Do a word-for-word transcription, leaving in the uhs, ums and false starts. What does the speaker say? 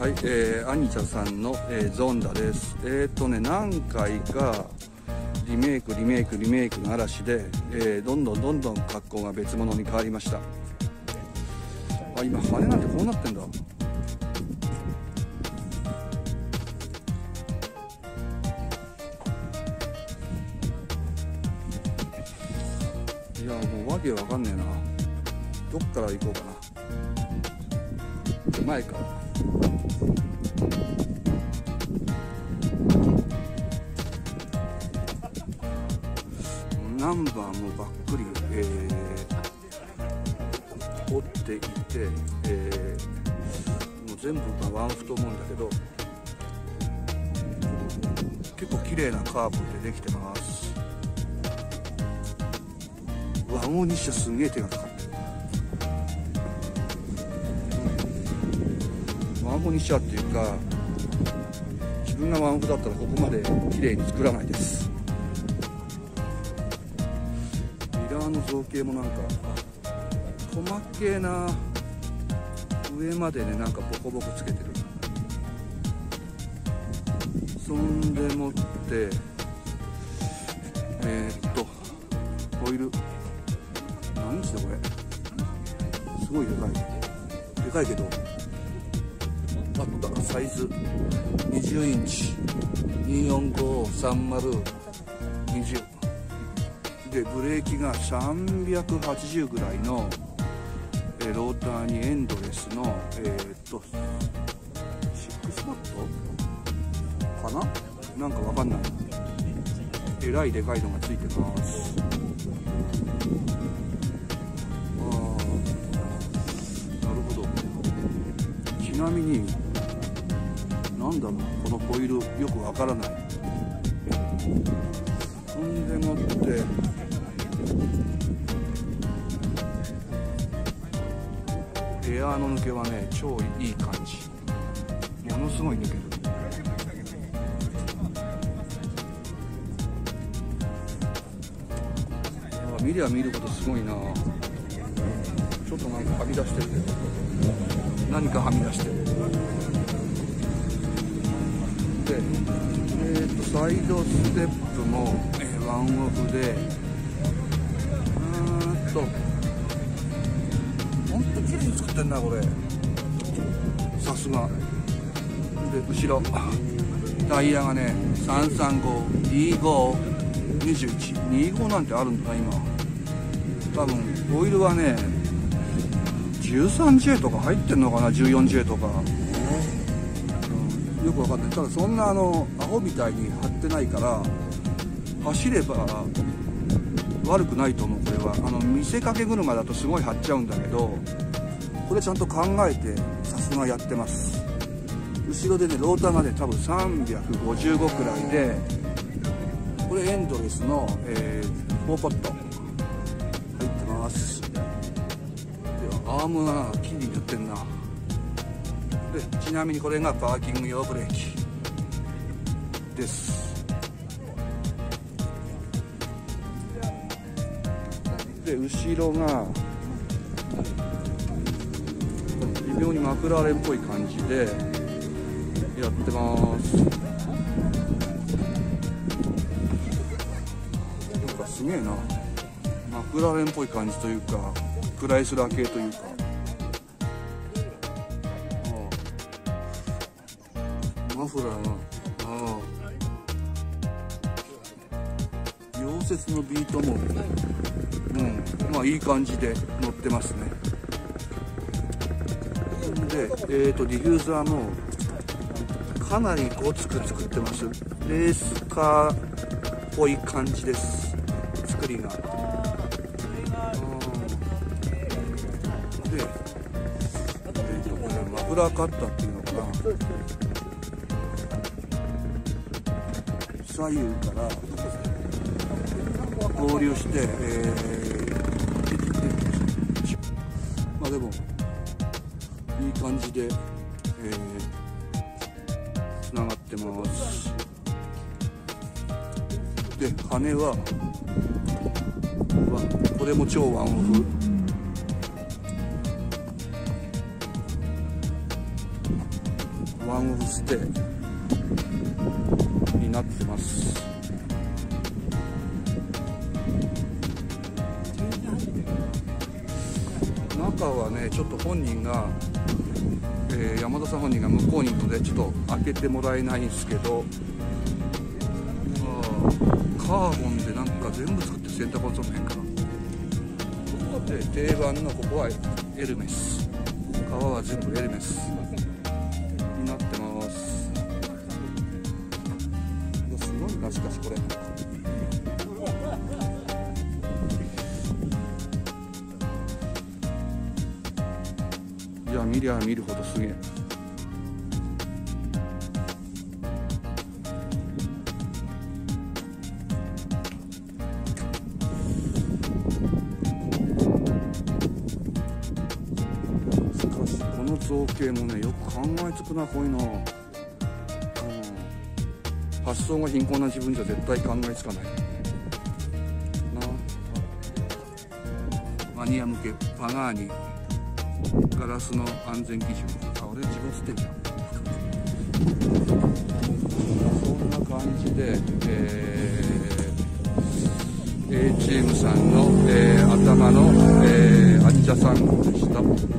はい、えー、アニチャさんの、えー、ゾンダです。えっ、ー、とね、何回かリメイク、リメイク、リメイクの嵐で、えー、どんどんどんどん格好が別物に変わりました。あ、今、羽なんてこうなってんだ。いや、もうわけわかんねえな。どっから行こうかな。前から。ナンバーもばっくり、えー、折っていて、えー、もう全部がワンフと思うんだけど、結構綺麗なカーブでできてます。ワンオにしちゃすげえ手がかかってる。ワンオにしちゃっていうか、自分がワンオフだったらここまで綺麗に作らないです。ミラーの造形もなんか細けえな。上までね、なんかボコボコつけてる。そんでもってえー、っとホイール何してこれ、すごいでかいでかいけど、あったサイズにじゅうインチにーよんごさんまるにじゅうで、ブレーキがさんびゃくはちじゅうぐらいの、えー、ローターにエンドレスのえー、っとシックスマットかな、なんかわかんない、えらいでかいのがついてます。あー、なるほど。ちなみになんだろう、このホイールよくわからない。そんでもってエアーの抜けはね、超いい感じ。ものすごい抜ける。あ、見りゃ見ることすごいな。ちょっとなんかはみ出してるけど、何かはみ出してる。で、えー、とサイドステップも、えー、ワンオフで、うーんとほんと綺麗に作ってんなこれ、さすが。で後ろタイヤがねさんさんご、にーご、にじゅういち、にーごなんてあるんだな今。多分オイルはね じゅうさんジェー とか入ってんのかな、 じゅうよんジェー とか、よくわかんない。ただそんなあのアホみたいに貼ってないから走れば悪くないと思う。これはあの見せかけ車だとすごい貼っちゃうんだけど、これちゃんと考えてさすがやってます。後ろでねローターがね多分さんびゃくごじゅうごくらいで、これエンドレスの、えー、フォーポット入ってます。でアームが木に塗ってんな。でちなみにこれがパーキング用ブレーキです。で後ろが微妙にマクラーレンっぽい感じでやってます。なんかすげえな、マクラーレンっぽい感じというかクライスラー系というか、マフラーが、ああ、溶接のビートも、うん、まあいい感じで乗ってますね。で、えーとディフューザーもかなりごつく作ってます。レースカーっぽい感じです、作りが。で、えーとこれマフラーカッターっていうのかな、左右から合流して、えー、まあでもいい感じで、えー、つながってます。で羽はこれも超ワンオフ。 ワンオフステイになってます。中はねちょっと本人が、えー、山田さん本人が向こうにいるのでちょっと開けてもらえないんですけど、カーボンでなんか全部作って洗濯物もへんかな。で定番のここはエルメス、革は全部エルメスになってます。すごいな、しかしこれいや見りゃ見るほどすげえ。造形もねよく考えつくな、こういうの、うん、発想が貧困な自分じゃ絶対考えつかないな。マニア向けパガーニガラスの安全基準、あ俺自分捨てんじゃん。そんな感じで、えー、エーチエム さんの、えー、頭の、えー、アジャさん号でした。